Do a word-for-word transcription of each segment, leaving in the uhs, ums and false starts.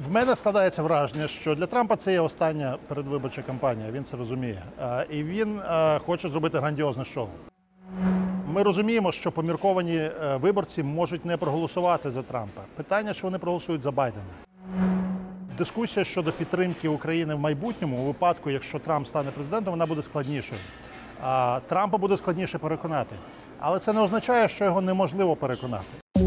В мене складається враження, що для Трампа це є остання передвиборча кампанія, він це розуміє. І він хоче зробити грандіозне шоу. Ми розуміємо, що помірковані виборці можуть не проголосувати за Трампа. Питання, що вони проголосують за Байдена. Дискусія щодо підтримки України в майбутньому, у випадку, якщо Трамп стане президентом, вона буде складнішою. Трампа буде складніше переконати. Але це не означає, що його неможливо переконати.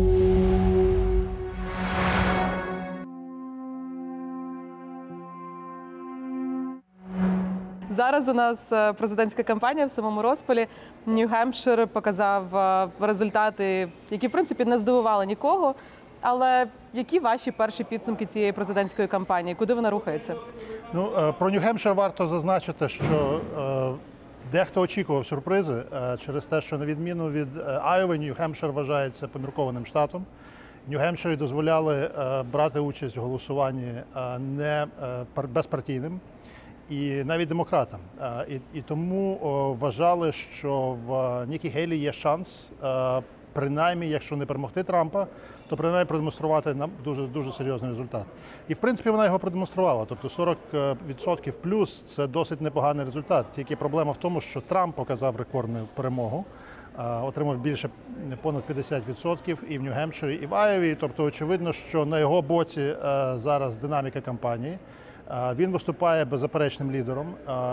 Зараз у нас президентська кампанія в самому розпалі. Нью-Гемпшир показав результати, які, в принципі, не здивували нікого. Але які ваші перші підсумки цієї президентської кампанії? Куди вона рухається? Ну, про Нью-Гемпшир варто зазначити, що дехто очікував сюрпризи через те, що на відміну від Айови, Нью-Гемпшир вважається поміркованим штатом. Нью-Гемпширі дозволяли брати участь в голосуванні не безпартійним і навіть демократам. І, і тому вважали, що в Нікі Гейлі є шанс, принаймні, якщо не перемогти Трампа, то принаймні продемонструвати нам дуже, дуже серйозний результат. І, в принципі, вона його продемонструвала. Тобто сорок відсотків плюс – це досить непоганий результат. Тільки проблема в тому, що Трамп показав рекордну перемогу, отримав більше понад п'ятдесят відсотків і в Нью-Гемпширі, і в Айові. Тобто, очевидно, що на його боці зараз динаміка кампанії. Він виступає беззаперечним лідером.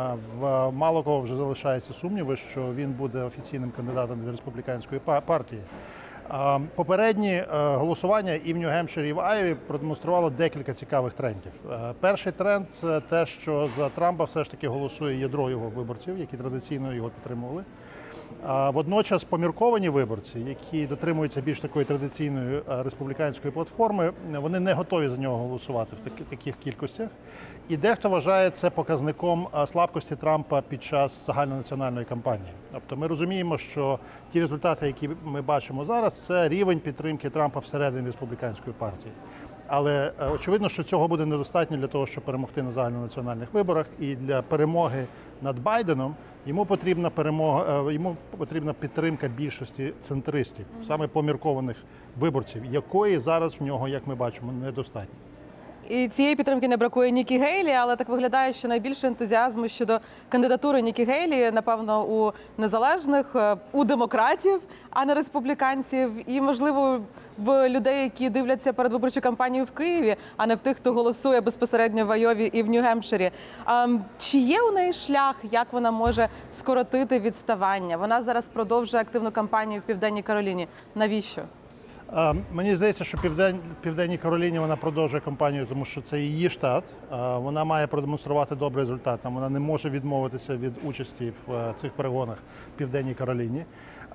В мало кого вже залишається сумніви, що він буде офіційним кандидатом від республіканської партії. Попередні голосування і в Нью-Гемпширі, і в Айові продемонструвало декілька цікавих трендів. Перший тренд – це те, що за Трампа все ж таки голосує ядро його виборців, які традиційно його підтримували. Водночас помірковані виборці, які дотримуються більш такої традиційної республіканської платформи, вони не готові за нього голосувати в таких кількостях. І дехто вважає це показником слабкості Трампа під час загальнонаціональної кампанії. Тобто ми розуміємо, що ті результати, які ми бачимо зараз, це рівень підтримки Трампа всередині республіканської партії. Але очевидно, що цього буде недостатньо для того, щоб перемогти на загальнонаціональних виборах. І для перемоги над Байденом йому потрібна перемога, йому потрібна підтримка більшості центристів, саме поміркованих виборців, якої зараз в нього, як ми бачимо, недостатньо. І цієї підтримки не бракує Нікі Гейлі, але так виглядає, що найбільше ентузіазму щодо кандидатури Нікі Гейлі, напевно, у незалежних, у демократів, а не республіканців, і, можливо, в людей, які дивляться передвиборчу кампанію в Києві, а не в тих, хто голосує безпосередньо в Айові і в Нью-Гемпширі. Чи є у неї шлях, як вона може скоротити відставання? Вона зараз продовжує активну кампанію в Південній Кароліні. Навіщо? Мені здається, що в Південній Кароліні вона продовжує кампанію, тому що це її штат. Вона має продемонструвати добрий результат. Вона не може відмовитися від участі в цих перегонах в Південній Кароліні.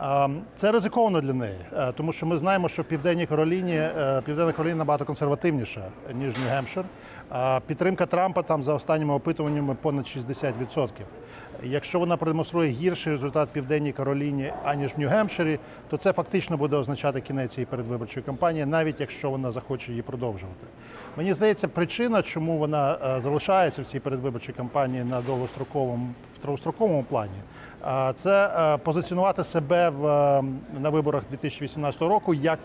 Це ризиковано для неї, тому що ми знаємо, що в Південній Кароліні, Південна Кароліна набагато консервативніша, ніж Нью-Гемпшир. Підтримка Трампа там за останніми опитуваннями понад шістдесят відсотків. Якщо вона продемонструє гірший результат в Південній Кароліні, аніж в Нью-Гемпширі, то це фактично буде означати кінець цієї передвиборчої кампанії, навіть якщо вона захоче її продовжувати. Мені здається, причина, чому вона залишається в цій передвиборчій кампанії на довгостроковому, в довгостроковому плані, це позиціонувати себе в, на виборах дві тисячі вісімнадцятого року як,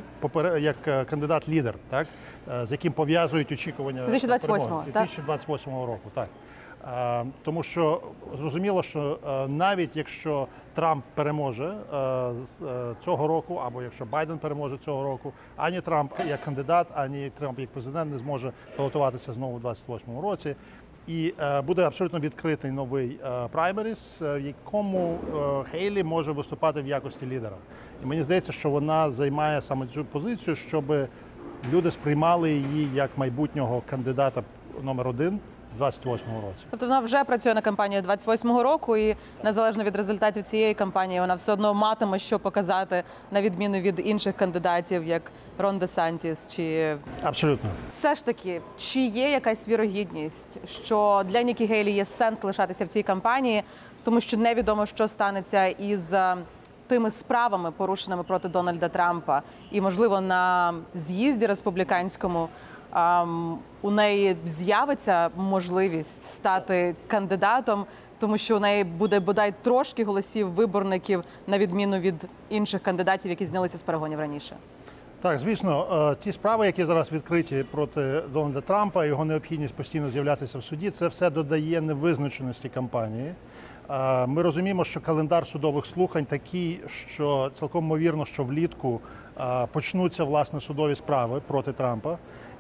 як кандидат-лідер, так, з яким пов'язують очікування дві тисячі двадцять восьмого, дві тисячі двадцять восьмого року. Так. Тому що зрозуміло, що навіть якщо Трамп переможе цього року, або якщо Байден переможе цього року, ані Трамп як кандидат, ані Трамп як президент не зможе балотуватися знову у двадцять восьмому році. І буде абсолютно відкритий новий праймеріс, в якому Гейлі може виступати в якості лідера. І мені здається, що вона займає саме цю позицію, щоб люди сприймали її як майбутнього кандидата номер один у двадцять восьмому році. Тобто вона вже працює на кампанію двадцять восьмого року, і незалежно від результатів цієї кампанії, вона все одно матиме що показати, на відміну від інших кандидатів, як Рон Де Сантіс чи… Абсолютно. Все ж таки, чи є якась вірогідність, що для Нікі Гейлі є сенс лишатися в цій кампанії, тому що невідомо, що станеться із тими справами, порушеними проти Дональда Трампа, і, можливо, на з'їзді республіканському Um, у неї з'явиться можливість стати кандидатом, тому що у неї буде бодай трошки голосів виборників, на відміну від інших кандидатів, які знялися з перегонів раніше. Так, звісно, е, ті справи, які зараз відкриті проти Дональда Трампа, його необхідність постійно з'являтися в суді, це все додає невизначеності кампанії. Е, Ми розуміємо, що календар судових слухань такий, що цілком ймовірно, що влітку е, почнуться власне судові справи проти Трампа.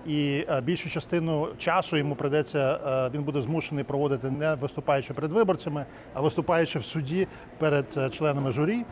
І е, більшу частину часу йому прийдеться, е, він буде змушений проводити не виступаючи перед виборцями, а виступаючи в суді перед е, членами журі.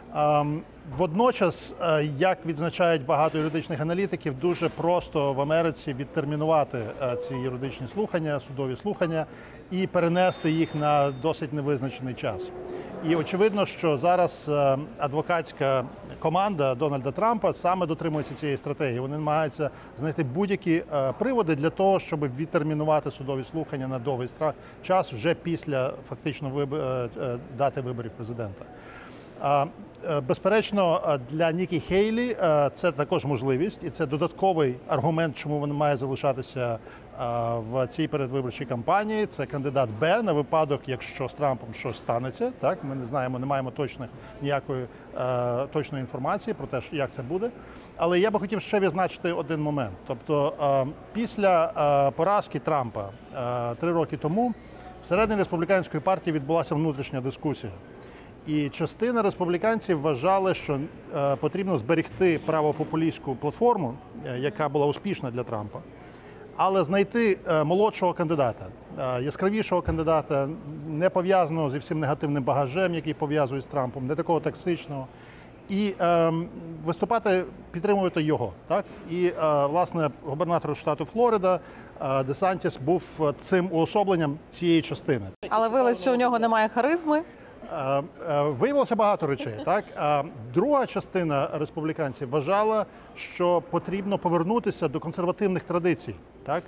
Ем, Водночас, е, як відзначають багато юридичних аналітиків, дуже просто в Америці відтермінувати е, ці юридичні слухання, судові слухання і перенести їх на досить невизначений час. І очевидно, що зараз е, адвокатська команда Дональда Трампа саме дотримується цієї стратегії. Вони намагаються знайти будь-які е, приводи для того, щоб відтермінувати судові слухання на довгий стра- час вже після фактично виб... е, е, дати виборів президента. А, е, Безперечно, для Нікі Хейлі е, це також можливість, і це додатковий аргумент, чому вона має залишатися е, в цій передвиборчій кампанії. Це кандидат Б на випадок, якщо з Трампом щось станеться. Так, ми не знаємо, не маємо точних ніякої е, точної інформації про те, як це буде. Але я би хотів ще відзначити один момент. Тобто, е, після е, поразки Трампа е, три роки тому всередині республіканської партії відбулася внутрішня дискусія. І частина республіканців вважали, що е, потрібно зберегти правопопулістську платформу, е, яка була успішна для Трампа, але знайти е, молодшого кандидата, е, яскравішого кандидата, не пов'язаного зі всім негативним багажем, який пов'язує з Трампом, не такого токсичного, і е, виступати, підтримувати його. Так? І, е, власне, губернатор штату Флорида е, Десантіс був цим уособленням цієї частини. Але виявилося, що у нього немає харизми. Е, е, Виявилося багато речей. Так? А друга частина республіканців вважала, що потрібно повернутися до консервативних традицій, так?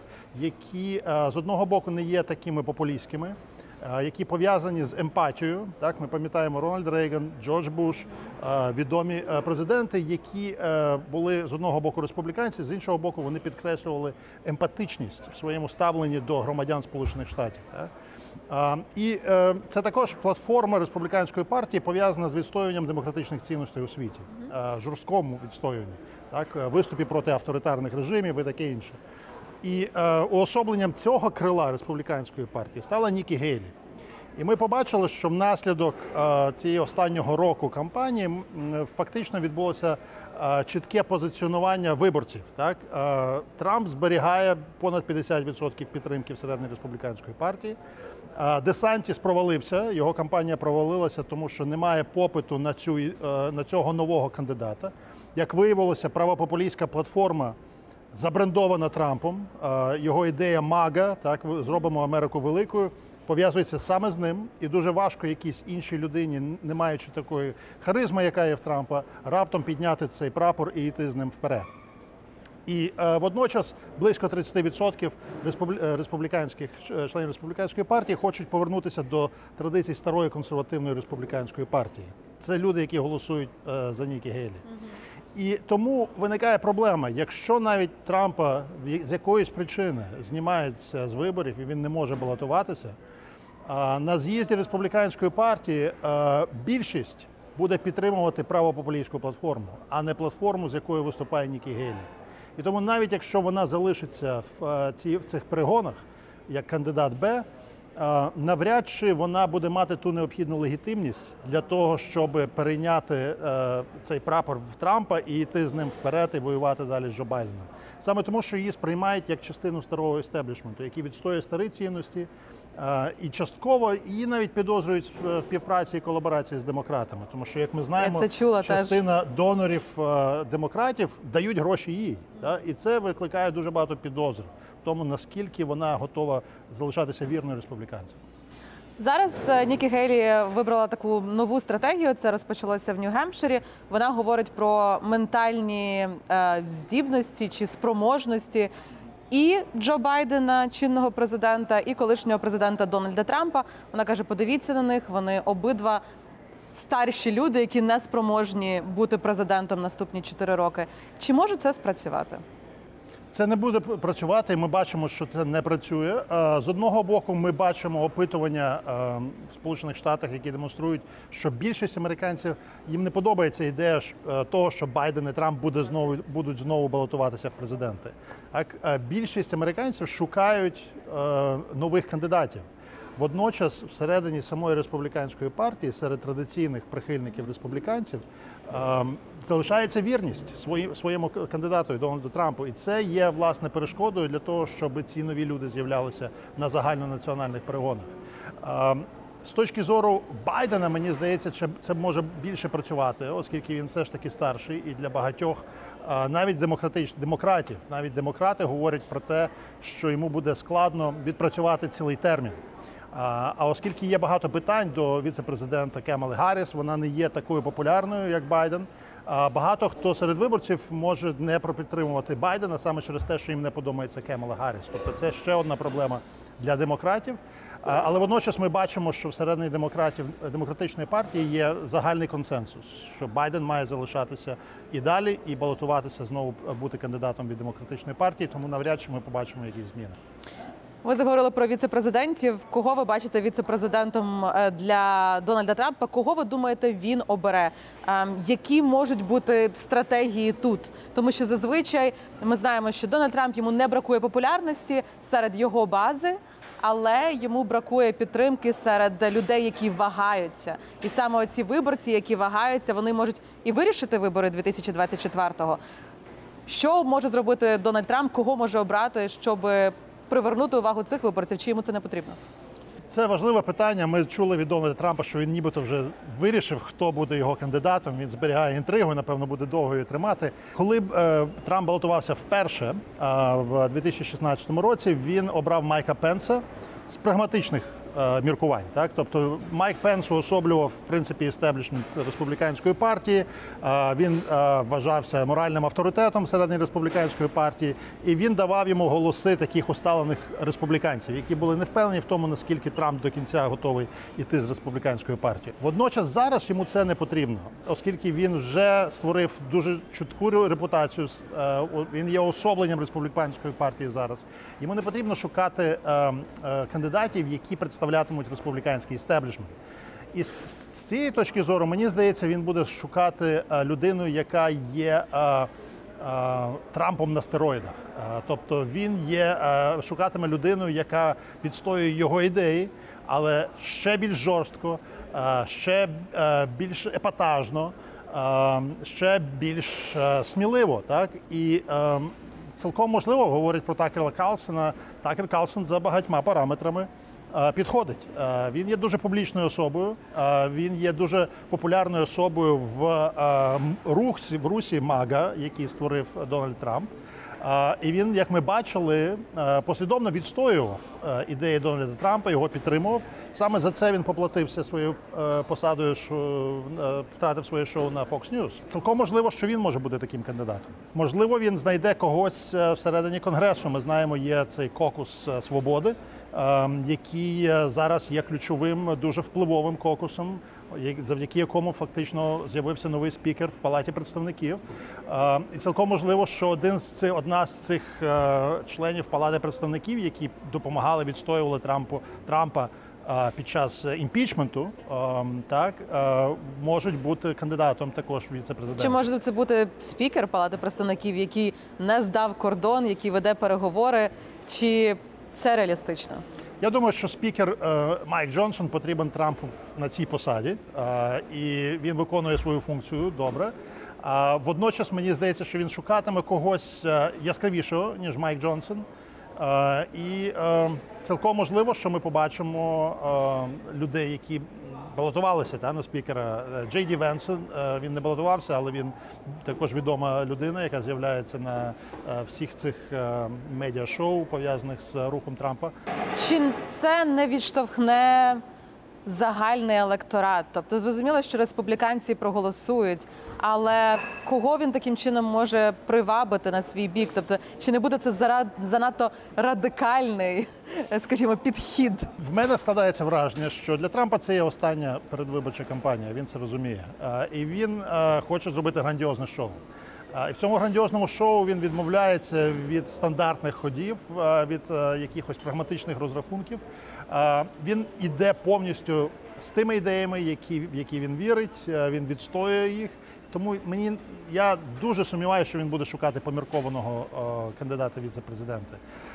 Які е, з одного боку не є такими популістськими, е, які пов'язані з емпатією. Так? Ми пам'ятаємо Рональд Рейган, Джордж Буш, е, відомі е, президенти, які е, були з одного боку республіканці, з іншого боку вони підкреслювали емпатичність в своєму ставленні до громадян Сполучених Штатів. Так? А, і е, це також платформа республіканської партії пов'язана з відстоюванням демократичних цінностей у світі, е, жорсткому відстоюванні, так, виступі проти авторитарних режимів і таке інше. І е, уособленням цього крила республіканської партії стала Нікі Гейлі. І ми побачили, що внаслідок е, цієї останнього року кампанії м, фактично відбулося е, чітке позиціонування виборців. Так? Е, Трамп зберігає понад п'ятдесят відсотків підтримки всередині республіканської партії. Е, Десантіс провалився, його кампанія провалилася, тому що немає попиту на, цю, е, на цього нового кандидата. Як виявилося, правопопулістська платформа забрендована Трампом, е, його ідея МАГА, так, зробимо Америку великою, пов'язується саме з ним, і дуже важко якійсь іншій людині, не маючи такої харизми, яка є в Трампа, раптом підняти цей прапор і йти з ним вперед. І е, водночас близько тридцять відсотків республіканських членів республіканської партії хочуть повернутися до традицій старої консервативної республіканської партії. Це люди, які голосують е, за Нікі Гейлі. І тому виникає проблема, якщо навіть Трампа з якоїсь причини знімається з виборів і він не може балотуватися, на з'їзді республіканської партії більшість буде підтримувати правопопулістську платформу, а не платформу, з якою виступає Нікі Гейлі. І тому навіть якщо вона залишиться в, ці, в цих перегонах як кандидат Б, навряд чи вона буде мати ту необхідну легітимність для того, щоб перейняти е, цей прапор в Трампа і йти з ним вперед і воювати далі з Джо Байденом. Саме тому, що її сприймають як частину старого естеблішменту, який відстоює старі цінності, е, і частково її навіть підозрюють в співпраці і колаборації з демократами. Тому що, як ми знаємо, частина теж. донорів е, демократів дають гроші їй. Да? І це викликає дуже багато підозр в тому, наскільки вона готова залишатися вірною республіканцям. Зараз Нікі Гейлі вибрала таку нову стратегію, це розпочалося в Нью-Гемпширі. Вона говорить про ментальні е, здібності чи спроможності і Джо Байдена, чинного президента, і колишнього президента Дональда Трампа. Вона каже, подивіться на них, вони обидва старші люди, які не спроможні бути президентом наступні чотири роки. Чи може це спрацювати? Це не буде працювати, і ми бачимо, що це не працює. З одного боку, ми бачимо опитування в Сполучених Штатах, які демонструють, що більшість американців, їм не подобається ідея того, що Байден і Трамп буде знову, будуть знову балотуватися в президенти. А більшість американців шукають нових кандидатів. Водночас, всередині самої республіканської партії, серед традиційних прихильників республіканців, залишається вірність своєму кандидату Дональду Трампу. І це є, власне, перешкодою для того, щоб ці нові люди з'являлися на загальнонаціональних перегонах. З точки зору Байдена, мені здається, це може більше працювати, оскільки він все ж таки старший, і для багатьох, навіть демократичних демократів, навіть демократи говорять про те, що йому буде складно відпрацювати цілий термін. А оскільки є багато питань до віце-президента Камали Гарріс, вона не є такою популярною, як Байден. Багато хто серед виборців може не пропідтримувати Байдена саме через те, що їм не подобається Камала Гарріс. Тобто це ще одна проблема для демократів. Але водночас ми бачимо, що всередині демократів, демократичної партії є загальний консенсус, що Байден має залишатися і далі, і балотуватися, знову бути кандидатом від демократичної партії, тому навряд чи ми побачимо якісь зміни. Ви заговорили про віце-президентів. Кого ви бачите віце-президентом для Дональда Трампа? Кого ви думаєте, він обере? Які можуть бути стратегії тут? Тому що зазвичай ми знаємо, що Дональд Трамп, йому не бракує популярності серед його бази, але йому бракує підтримки серед людей, які вагаються. І саме оці виборці, які вагаються, вони можуть і вирішити вибори дві тисячі двадцять четвертого. Що може зробити Дональд Трамп? Кого може обрати, щоб привернути увагу цих виборців, чи йому це не потрібно? Це важливе питання. Ми чули від Дональда Трампа, що він нібито вже вирішив, хто буде його кандидатом. Він зберігає інтригу, напевно, буде довго її тримати. Коли е, Трамп балотувався вперше е, в дві тисячі шістнадцятому році, він обрав Майка Пенса з прагматичних е, міркувань. Так? Тобто Майк Пенс уособлював, в принципі, істеблішмент республіканської партії. Е, він е, вважався моральним авторитетом всередині республіканської партії. І він давав йому голоси таких усталених республіканців, які були не впевнені в тому, наскільки Трамп до кінця готовий іти з республіканської партії. Водночас зараз йому це не потрібно, оскільки він вже створив дуже чутку репутацію. Е, він є особленням республіканської партії зараз. Йому не потрібно шукати е, е, кандидатів, які представлятимуть республіканський істеблішмент. І з цієї точки зору, мені здається, він буде шукати людину, яка є Трампом на стероїдах. Тобто він є, шукатиме людину, яка відстоює його ідеї, але ще більш жорстко, ще більш епатажно, ще більш сміливо. Так? І цілком можливо, говорить про Такера Карлсона, Такер Карлсон за багатьма параметрами підходить. Він є дуже публічною особою, він є дуже популярною особою в русі, в русі МАГА, який створив Дональд Трамп. І він, як ми бачили, послідовно відстоював ідеї Дональда Трампа, його підтримував. Саме за це він поплатився своєю посадою, що втратив своє шоу на Fox News. Цілком можливо, що він може бути таким кандидатом. Можливо, він знайде когось всередині Конгресу. Ми знаємо, є цей кокус свободи, який зараз є ключовим, дуже впливовим кокусом, завдяки якому фактично з'явився новий спікер в Палаті представників. І цілком можливо, що один з цих, одна з цих членів Палати представників, які допомагали, відстоювали Трампу, Трампа під час імпічменту, так, можуть бути кандидатом також віце-президента. Чи може це бути спікер Палати представників, який не здав кордон, який веде переговори, чи це реалістично? Я думаю, що спікер Майк Джонсон потрібен Трампу на цій посаді, і він виконує свою функцію добре. Водночас, мені здається, що він шукатиме когось яскравішого, ніж Майк Джонсон. І цілком можливо, що ми побачимо людей, які балотувалися та, на спікера. Джей Ді Венс, він не балотувався, але він також відома людина, яка з'являється на всіх цих медіа-шоу, пов'язаних з рухом Трампа. Чи це не відштовхне загальний електорат? Тобто зрозуміло, що республіканці проголосують, але кого він таким чином може привабити на свій бік? Тобто чи не буде це занадто радикальний, скажімо, підхід? В мене складається враження, що для Трампа це є остання передвиборча кампанія, він це розуміє. І він хоче зробити грандіозне шоу. І в цьому грандіозному шоу він відмовляється від стандартних ходів, від якихось прагматичних розрахунків. Він іде повністю з тими ідеями, які, в які він вірить, він відстоює їх. Тому мені, я дуже сумніваюся, що він буде шукати поміркованого кандидата віце-президента.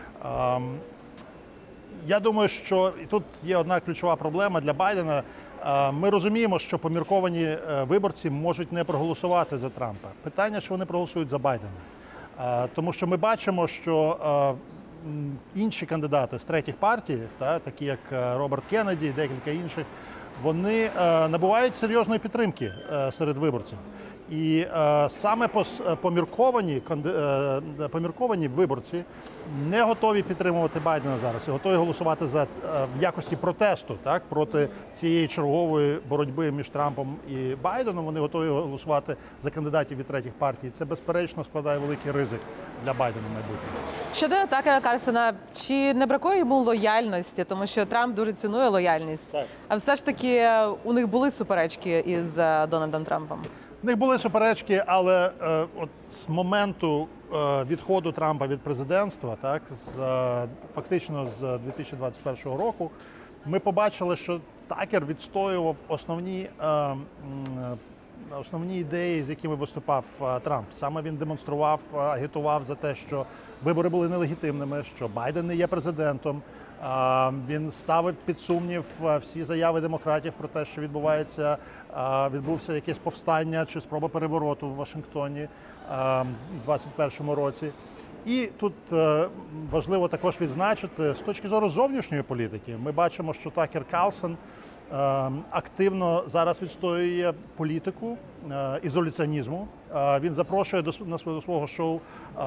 Я думаю, що і тут є одна ключова проблема для Байдена. Ми розуміємо, що помірковані виборці можуть не проголосувати за Трампа. Питання, що вони проголосують за Байдена. Тому що ми бачимо, що інші кандидати з третіх партій, такі як Роберт Кеннеді і декілька інших, вони набувають серйозної підтримки серед виборців. І е, саме помірковані, е, помірковані виборці не готові підтримувати Байдена зараз і готові голосувати за, е, в якості протесту, так, проти цієї чергової боротьби між Трампом і Байденом. Вони готові голосувати за кандидатів від третіх партій. Це, безперечно, складає великий ризик для Байдена в майбутньому. Щодо Такера Карлсона, чи не бракує йому лояльності? Тому що Трамп дуже цінує лояльність. Так. А все ж таки у них були суперечки із Дональдом Трампом? У них були суперечки, але е, от з моменту е, відходу Трампа від президентства, так, з, е, фактично з дві тисячі двадцять першого року, ми побачили, що Такер відстоював основні, е, е, основні ідеї, з якими виступав е, Трамп. Саме він демонстрував, агітував за те, що вибори були нелегітимними, що Байден не є президентом. Він ставив під сумнів всі заяви демократів про те, що відбувається, відбувся якесь повстання чи спроба перевороту в Вашингтоні у двадцять першому році. І тут важливо також відзначити, з точки зору зовнішньої політики, ми бачимо, що Такер Карлсон активно зараз відстоює політику ізоляціонізму. Він запрошує до свого шоу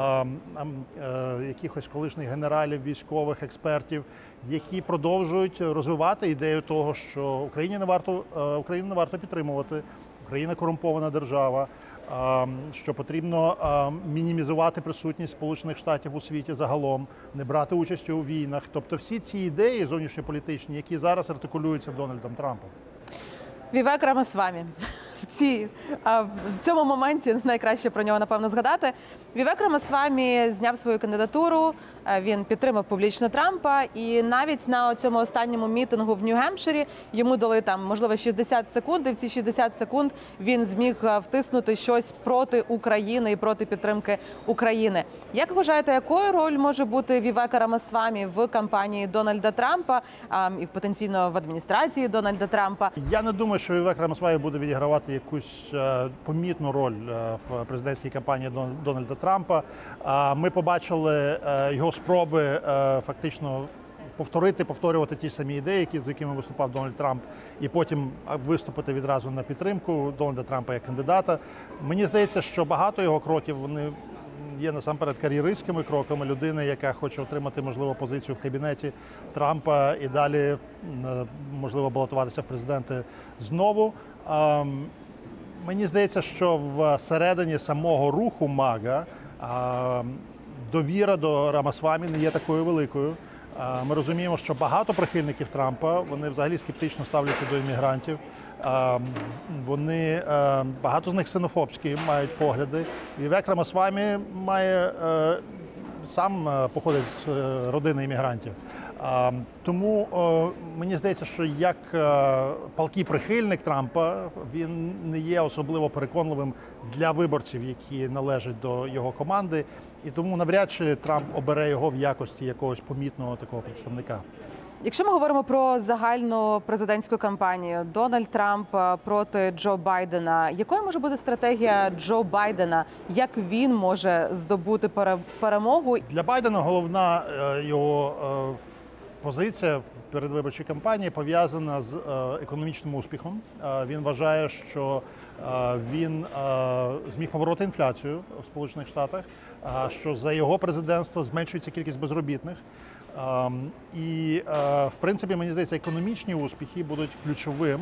якихось колишніх генералів, військових, експертів, які продовжують розвивати ідею того, що Україні не варто, Україну не варто підтримувати, Україна корумпована держава, що потрібно мінімізувати присутність Сполучених Штатів у світі загалом, не брати участі у війнах. Тобто всі ці ідеї зовнішньополітичні, які зараз артикулюються Дональдом Трампом. Вівек Рамасвамі. В, цій, в цьому моменті найкраще про нього, напевно, згадати. Вівек Рамасвамі зняв свою кандидатуру, він підтримав публічно Трампа, і навіть на цьому останньому мітингу в Нью-Гемпширі йому дали там, можливо, шістдесят секунд, і в ці шістдесят секунд він зміг втиснути щось проти України і проти підтримки України. Як вважаєте, якою роль може бути Вівека Рамасвамі в кампанії Дональда Трампа і потенційно в адміністрації Дональда Трампа? Я не думаю, що Вівек Рамасвамі буде відігравати якусь помітну роль в президентській кампанії Дональда Трампа. Ми побачили його спроби фактично повторити, повторювати ті самі ідеї, які, з якими виступав Дональд Трамп, і потім виступити відразу на підтримку Дональда Трампа як кандидата. Мені здається, що багато його кроків, вони є насамперед кар'єристськими кроками людини, яка хоче отримати, можливо, позицію в кабінеті Трампа і далі, можливо, балотуватися в президенти знову. Мені здається, що всередині самого руху МАГА довіра до Рамасвамі не є такою великою. Ми розуміємо, що багато прихильників Трампа, вони взагалі скептично ставляться до іммігрантів. Вони, багато з них ксенофобські мають погляди. Вівек Рамасвамі має, сам походить з родини іммігрантів. Тому мені здається, що як палкий прихильник Трампа, він не є особливо переконливим для виборців, які належать до його команди. І тому навряд чи Трамп обере його в якості якогось помітного такого представника. Якщо ми говоримо про загальну президентську кампанію Дональд Трамп проти Джо Байдена, якою може бути стратегія Джо Байдена? Як він може здобути перемогу? Для Байдена головна його позиція в передвиборчій кампанії пов'язана з економічним успіхом. Він вважає, що він зміг побороти інфляцію в Сполучених Штатах, що за його президентство зменшується кількість безробітних. І, в принципі, мені здається, економічні успіхи будуть ключовим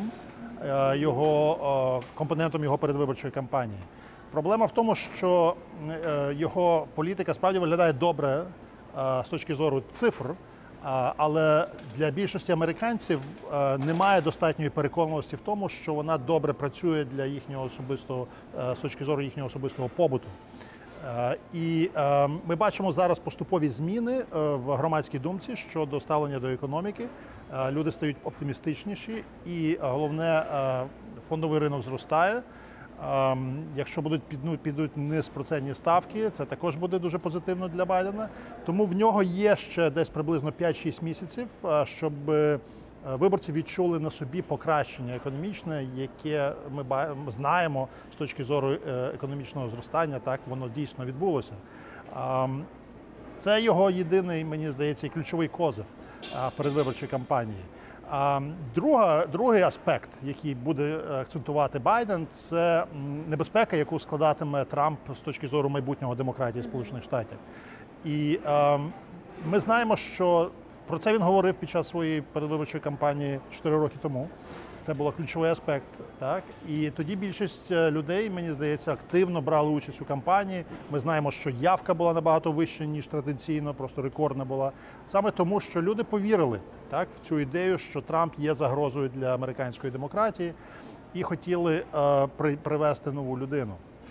його компонентом його передвиборчої кампанії. Проблема в тому, що його політика справді виглядає добре з точки зору цифр, але для більшості американців немає достатньої переконливості в тому, що вона добре працює для їхнього особистого, з точки зору їхнього особистого побуту. Е, І е, ми бачимо зараз поступові зміни е, в громадській думці щодо ставлення до економіки. Е, Люди стають оптимістичніші, і е, головне, е, фондовий ринок зростає. Е, Якщо будуть під- ну, підуть вниз процентні ставки, це також буде дуже позитивно для Байдена. Тому в нього є ще десь приблизно п'ять-шість місяців, е, щоб е, виборці відчули на собі покращення економічне, яке ми ба- знаємо з точки зору е, економічного зростання, так воно дійсно відбулося. Ам, Це його єдиний, мені здається, і ключовий козир а, в передвиборчій кампанії. Ам, Друга, другий аспект, який буде акцентувати Байден, це м, небезпека, яку складатиме Трамп з точки зору майбутнього демократії Сполучених Штатів. І ем, ми знаємо, що про це він говорив під час своєї передвиборчої кампанії чотири роки тому. Це був ключовий аспект. Так? І тоді більшість е, людей, мені здається, активно брали участь у кампанії. Ми знаємо, що явка була набагато вища, ніж традиційно, просто рекордна була. Саме тому, що люди повірили, так, в цю ідею, що Трамп є загрозою для американської демократії, і хотіли е, при, привести нову людину.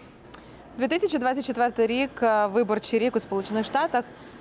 дві тисячі двадцять четвертий рік, е, виборчий рік у Сполучених Штатах.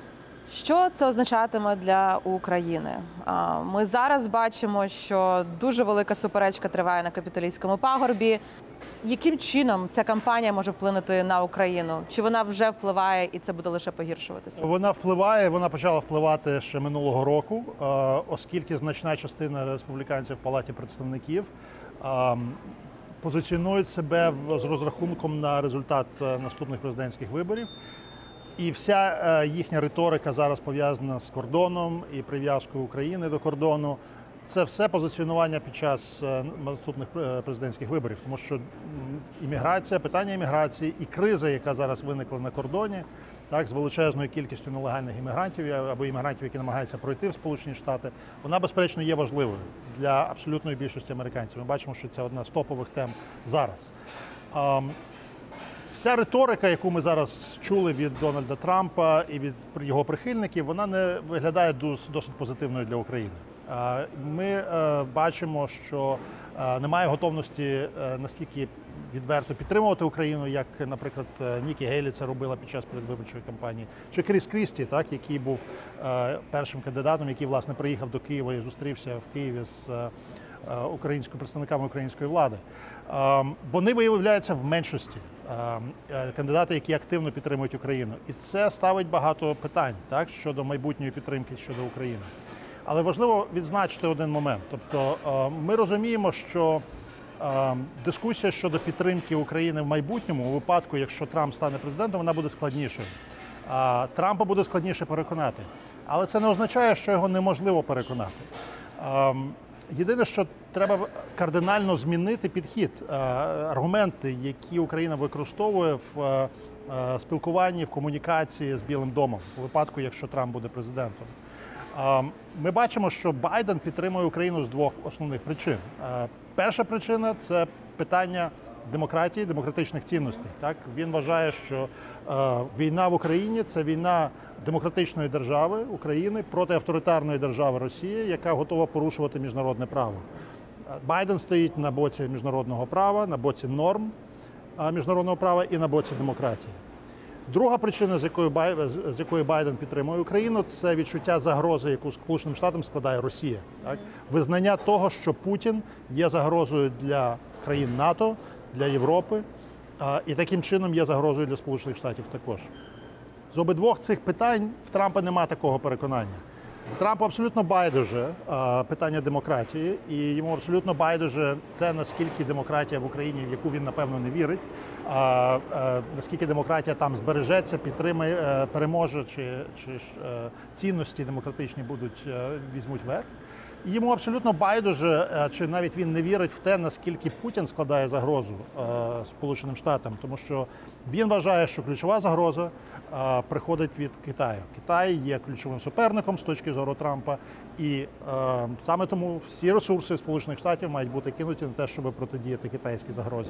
Що це означатиме для України? А, Ми зараз бачимо, що дуже велика суперечка триває на Капітолійському пагорбі. Яким чином ця кампанія може вплинути на Україну? Чи вона вже впливає і це буде лише погіршуватися? Вона впливає, вона почала впливати ще минулого року, е, оскільки значна частина республіканців в Палаті представників е, позиціонують себе в- з розрахунком на результат е, наступних президентських виборів. І вся е, їхня риторика зараз пов'язана з кордоном і прив'язкою України до кордону. Це все позиціонування під час е, наступних е, президентських виборів, тому що м, імміграція, питання імміграції і криза, яка зараз виникла на кордоні, так, з величезною кількістю нелегальних іммігрантів або іммігрантів, які намагаються пройти в Сполучені Штати, вона, безперечно, є важливою для абсолютної більшості американців. Ми бачимо, що це одна з топових тем зараз. Ам, Вся риторика, яку ми зараз чули від Дональда Трампа і від його прихильників, вона не виглядає дос- досить позитивною для України. Е, Ми е, бачимо, що е, немає готовності е, настільки відверто підтримувати Україну, як, наприклад, е, Нікі Гейлі це робила під час передвиборчої кампанії, чи Кріс Крісті, так, який був е, першим кандидатом, який, власне, приїхав до Києва і зустрівся в Києві з е, е, українською представниками української влади. Е, Вони виявляються в меншості. Е, е, Кандидати, які активно підтримують Україну. І це ставить багато питань, так, щодо майбутньої підтримки щодо України. Але важливо відзначити один момент. Тобто е, ми розуміємо, що е, дискусія щодо підтримки України в майбутньому, у випадку, якщо Трамп стане президентом, вона буде складнішою. Е, Трампа буде складніше переконати. Але це не означає, що його неможливо переконати. Е, Єдине, що треба кардинально змінити підхід, е, аргументи, які Україна використовує в е, е, спілкуванні, в комунікації з Білим домом, у випадку, якщо Трамп буде президентом. Е, Ми бачимо, що Байден підтримує Україну з двох основних причин. Е, Перша причина – це питання демократії, демократичних цінностей. Так? Він вважає, що е, війна в Україні – це війна демократичної держави України проти авторитарної держави Росії, яка готова порушувати міжнародне право. Байден стоїть на боці міжнародного права, на боці норм е, міжнародного права і на боці демократії. Друга причина, з якої Бай- з якої Байден підтримує Україну, це відчуття загрози, яку Сполученим Штатам складає Росія. Так? Визнання того, що Путін є загрозою для країн НАТО, для Європи, а, і таким чином є загрозою для Сполучених Штатів також. З обидвох цих питань в Трампа немає такого переконання. Трампу абсолютно байдуже а, питання демократії, і йому абсолютно байдуже те, наскільки демократія в Україні, в яку він, напевно, не вірить, а, а, наскільки демократія там збережеться, підтримає, е, переможе, чи, чи ж, е, цінності демократичні будуть, е, візьмуть верх. І йому абсолютно байдуже, е, чи навіть він не вірить в те, наскільки Путін складає загрозу е, Сполученим Штатам, тому що він вважає, що ключова загроза е, приходить від Китаю. Китай є ключовим суперником з точки зору Трампа, і е, саме тому всі ресурси Сполучених Штатів мають бути кинуті на те, щоб протидіяти китайській загрозі.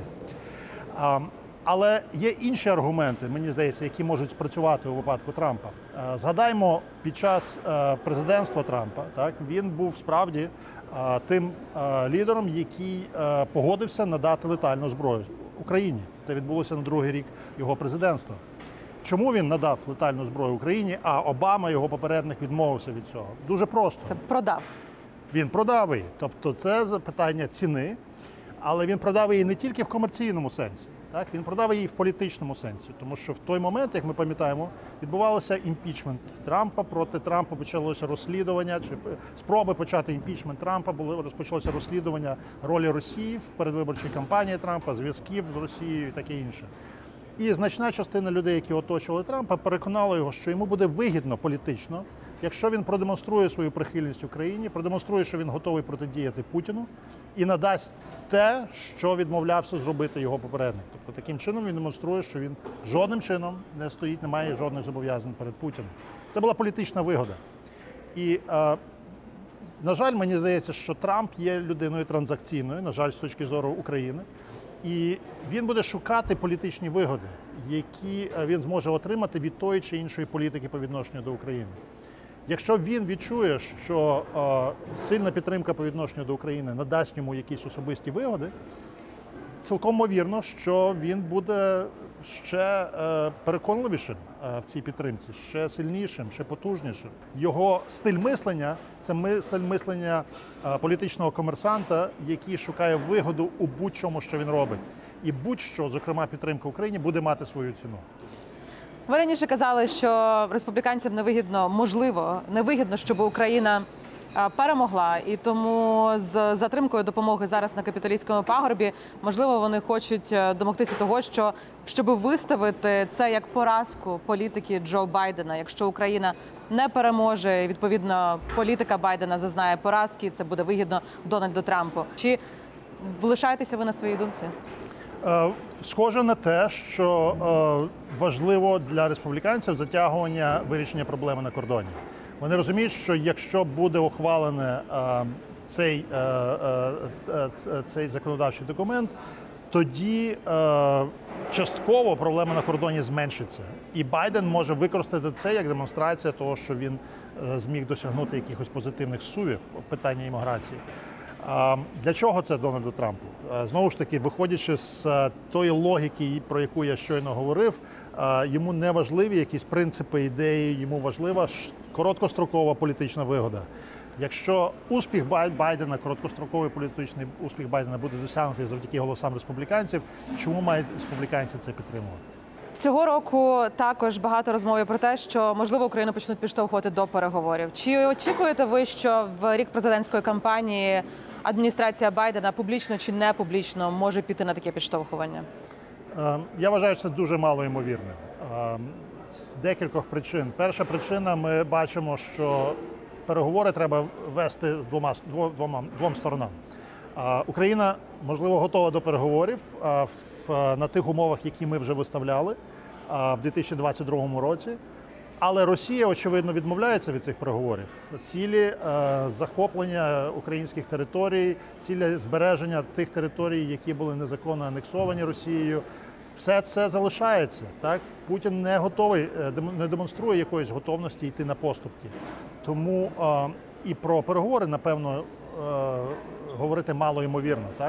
Е, Але є інші аргументи, мені здається, які можуть спрацювати у випадку Трампа. Е, Згадаймо, під час е, президентства Трампа, так, він був справді е, тим е, лідером, який е, погодився надати летальну зброю Україні. Це відбулося на другий рік його президентства. Чому він надав летальну зброю Україні, а Обама, його попередник, відмовився від цього? Дуже просто. Це продав. Він продав її. Тобто це питання ціни, але він продав її не тільки в комерційному сенсі. Так? Він продав її в політичному сенсі. Тому що в той момент, як ми пам'ятаємо, відбувався імпічмент Трампа. Проти Трампа почалося розслідування, чи спроби почати імпічмент Трампа, було розпочалося розслідування ролі Росії в передвиборчій кампанії Трампа, зв'язків з Росією і таке інше. І значна частина людей, які оточували Трампа, переконала його, що йому буде вигідно політично, якщо він продемонструє свою прихильність Україні, продемонструє, що він готовий протидіяти Путіну і надасть те, що відмовлявся зробити його попередник. Тобто таким чином він демонструє, що він жодним чином не стоїть, не має жодних зобов'язань перед Путіним. Це була політична вигода. І, е, на жаль, мені здається, що Трамп є людиною транзакційною, на жаль, з точки зору України. І він буде шукати політичні вигоди, які він зможе отримати від тої чи іншої політики по відношенню до України. Якщо він відчує, що е, сильна підтримка по відношенню до України надасть йому якісь особисті вигоди, цілком ймовірно, що він буде ще е, переконливішим е, в цій підтримці, ще сильнішим, ще потужнішим. Його стиль мислення – це ми, стиль мислення е, політичного комерсанта, який шукає вигоду у будь-чому, що він робить. І будь-що, зокрема підтримка Україні, буде мати свою ціну. Ви раніше казали, що республіканцям невигідно, можливо, невигідно, щоб Україна перемогла, і тому з затримкою допомоги зараз на Капітолійському пагорбі, можливо, вони хочуть домогтися того, що щоб виставити це як поразку політики Джо Байдена. Якщо Україна не переможе, відповідно, політика Байдена зазнає поразки, це буде вигідно Дональду Трампу. Чи лишаєтеся ви на своїй думці? Схоже на те, що важливо для республіканців затягування вирішення проблеми на кордоні. Вони розуміють, що якщо буде ухвалений цей, цей законодавчий документ, тоді частково проблема на кордоні зменшиться. І Байден може використати це як демонстрація того, що він зміг досягнути якихось позитивних сувів в питанні імміграції. Для чого це Дональду Трампу? Знову ж таки, виходячи з тої логіки, про яку я щойно говорив, йому не важливі якісь принципи, ідеї, йому важлива короткострокова політична вигода. Якщо успіх Байдена, короткостроковий політичний успіх Байдена буде досягнутий завдяки голосам республіканців, чому мають республіканці це підтримувати? Цього року також багато розмов про те, що, можливо, Україну почнуть підштовхувати до переговорів. Чи очікуєте ви, що в рік президентської кампанії адміністрація Байдена публічно чи не публічно може піти на таке підштовхування? Я вважаю, що це дуже малоймовірне. З декількох причин. Перша причина, ми бачимо, що переговори треба вести з двома, двома, двом сторонам. Україна, можливо, готова до переговорів на тих умовах, які ми вже виставляли в дві тисячі двадцять другому році. Але Росія, очевидно, відмовляється від цих переговорів. Цілі захоплення українських територій, цілі збереження тих територій, які були незаконно анексовані Росією, все це залишається. Так? Путін не готовий, не демонструє якоїсь готовності йти на поступки. Тому і про переговори, напевно, говорити мало ймовірно. Так?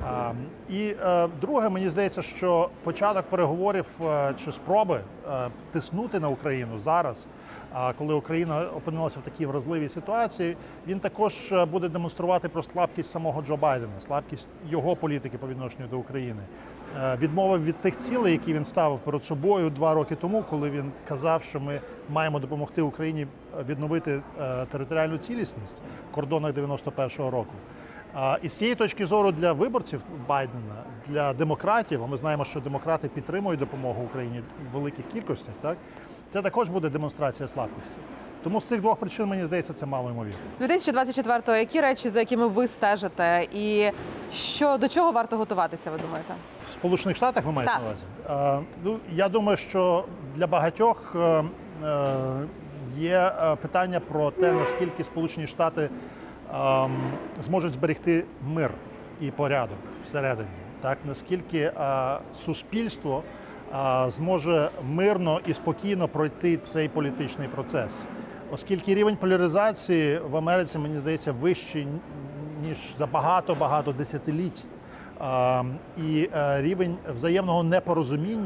І друге, мені здається, що початок переговорів чи спроби тиснути на Україну зараз, коли Україна опинилася в такій вразливій ситуації, він також буде демонструвати про слабкість самого Джо Байдена, слабкість його політики по відношенню до України. Відмовив від тих цілей, які він ставив перед собою два роки тому, коли він казав, що ми маємо допомогти Україні відновити територіальну цілісність в кордонах дев'яносто першого року. І з цієї точки зору для виборців Байдена, для демократів, а ми знаємо, що демократи підтримують допомогу Україні в великих кількостях, так? Це також буде демонстрація слабкості. Тому з цих двох причин, мені здається, це мало ймовірно. дві тисячі двадцять четвертого, які речі, за якими ви стежите, і що, до чого варто готуватися, ви думаєте? В Сполучених Штатах ви маєте Так. на увазі? А, ну, я думаю, що для багатьох е, е, є питання про те, наскільки Сполучені Штати е, зможуть зберегти мир і порядок всередині. Так? Наскільки е, суспільство е, зможе мирно і спокійно пройти цей політичний процес. Оскільки рівень поляризації в Америці, мені здається, вищий, ніж за багато-багато десятиліть. І рівень взаємного непорозуміння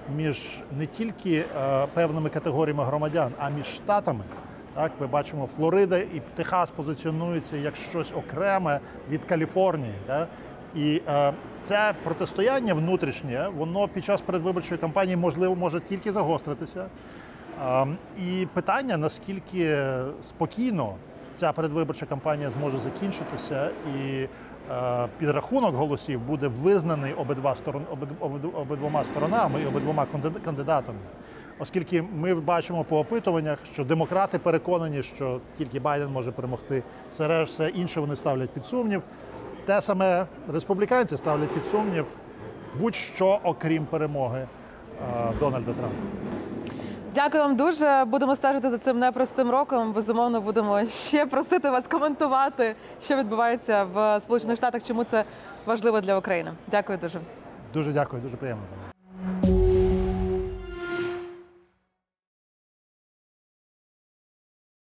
між не тільки е, певними категоріями громадян, а між штатами. Так, ми бачимо, Флорида і Техас позиціонуються як щось окреме від Каліфорнії. Так? І е, це протистояння внутрішнє, воно під час передвиборчої кампанії, можливо, може тільки загостритися. Е, і питання, наскільки спокійно ця передвиборча кампанія зможе закінчитися, і е, підрахунок голосів буде визнаний обидва сторон, обид, обидвома сторонами і обидвома кандидатами. Оскільки ми бачимо по опитуваннях, що демократи переконані, що тільки Байден може перемогти, все решта, все інше вони ставлять під сумнів. Те саме республіканці ставлять під сумнів будь-що, окрім перемоги е, Дональда Трампа. Дякую вам дуже. Будемо стежити за цим непростим роком. Безумовно, будемо ще просити вас коментувати, що відбувається в Сполучених Штатах, чому це важливо для України. Дякую дуже. Дуже дякую, дуже приємно.